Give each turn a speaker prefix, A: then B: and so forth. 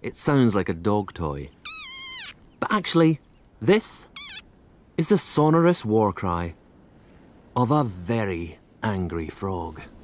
A: it sounds like a dog toy. But actually, this is the sonorous war cry of a very angry frog.